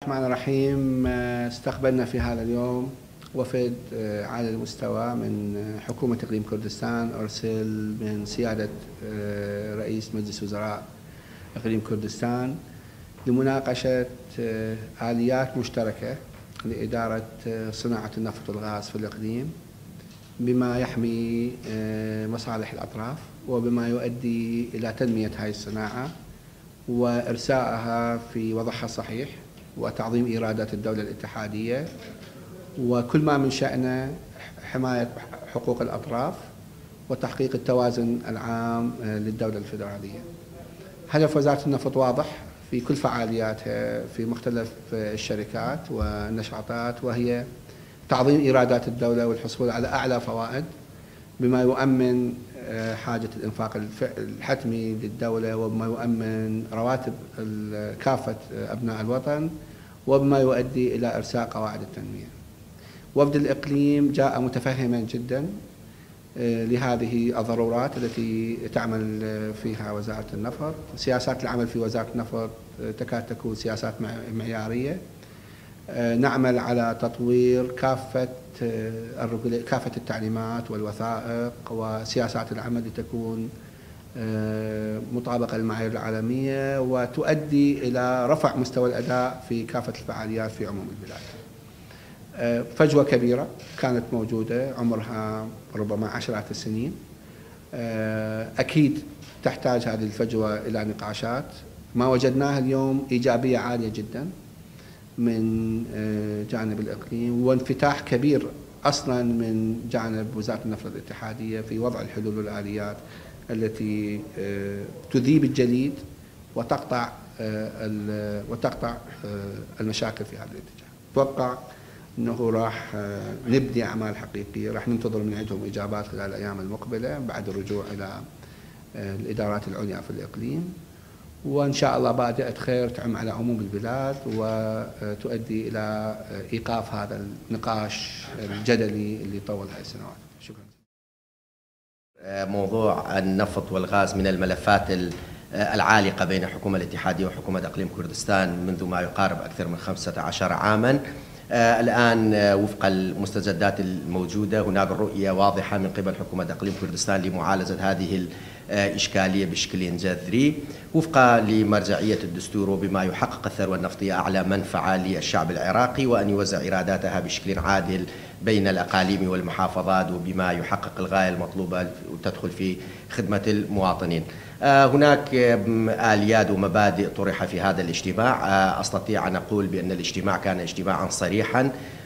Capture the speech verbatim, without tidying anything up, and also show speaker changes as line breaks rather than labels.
الرحمن الرحيم. استقبلنا في هذا اليوم وفد على المستوى من حكومة إقليم كردستان، أرسل من سيادة رئيس مجلس وزراء إقليم كردستان لمناقشة آليات مشتركة لإدارة صناعة النفط والغاز في الإقليم بما يحمي مصالح الأطراف وبما يؤدي إلى تنمية هذه الصناعة وإرسائها في وضعها الصحيح وتعظيم إيرادات الدولة الاتحادية، وكل ما من شأنه حماية حقوق الأطراف وتحقيق التوازن العام للدولة الفيدرالية. هدف وزارة النفط واضح في كل فعالياتها في مختلف الشركات والنشاطات، وهي تعظيم إيرادات الدولة والحصول على أعلى فوائد بما يؤمن حاجة الإنفاق الحتمي للدولة وبما يؤمن رواتب كافة أبناء الوطن وبما يؤدي إلى إرساء قواعد التنمية. وفد الإقليم جاء متفهما جدا لهذه الضرورات التي تعمل فيها وزارة النفط. سياسات العمل في وزارة النفط تكاد تكون سياسات معيارية. نعمل على تطوير كافة كافة التعليمات والوثائق وسياسات العمل لتكون مطابقة للمعايير العالمية وتؤدي إلى رفع مستوى الأداء في كافة الفعاليات في عموم البلاد. فجوة كبيرة كانت موجودة عمرها ربما عشرات السنين، أكيد تحتاج هذه الفجوة إلى نقاشات. ما وجدناها اليوم إيجابية عالية جدا من جانب الإقليم وانفتاح كبير أصلا من جانب وزارة النفط الاتحادية في وضع الحلول والآليات التي تذيب الجليد وتقطع وتقطع المشاكل في هذا الاتجاه. أتوقع أنه راح نبدي أعمال حقيقية، راح ننتظر من عندهم إجابات خلال الأيام المقبلة بعد الرجوع إلى الإدارات العليا في الإقليم، وإن شاء الله بادئة خير تعم على عموم البلاد وتؤدي إلى إيقاف هذا النقاش الجدلي اللي طول هاي السنوات. شكرا.
موضوع النفط والغاز من الملفات العالقة بين الحكومة الاتحادية وحكومة إقليم كردستان منذ ما يقارب أكثر من خمسة عشر عاما. الآن وفق المستجدات الموجودة هناك رؤية واضحة من قبل حكومة إقليم كردستان لمعالجة هذه الإشكالية بشكل جذري وفقا لمرجعية الدستور وبما يحقق الثروة النفطية أعلى منفعة للشعب العراقي وأن يوزع إيراداتها بشكل عادل بين الأقاليم والمحافظات وبما يحقق الغاية المطلوبة وتدخل في خدمة المواطنين. هناك آليات ومبادئ طرح في هذا الاجتماع. أستطيع أن أقول بأن الاجتماع كان اجتماعا صريحا